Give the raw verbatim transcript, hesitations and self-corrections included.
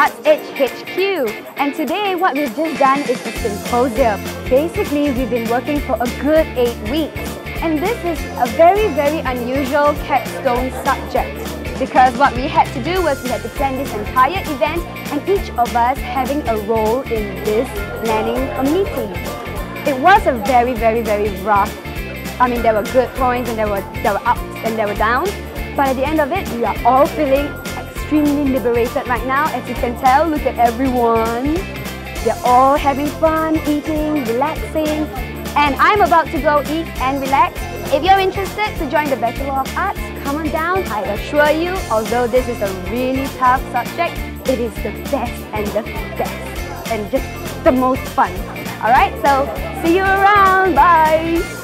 Arts Edge H Q, and today what we've just done is a symposium. Basically, we've been working for a good eight weeks, and this is a very very unusual capstone subject because what we had to do was we had to plan this entire event and each of us having a role in this planning a meeting. It was a very very very rough, I mean there were good points and there were, there were ups and there were downs, but at the end of it we are all feeling extremely liberated right now. As you can tell, look at everyone. They're all having fun, eating, relaxing, and I'm about to go eat and relax. If you're interested to join the Bachelor of Arts, come on down. I assure you, although this is a really tough subject, it is the best and the best and just the most fun. Alright, so see you around. Bye!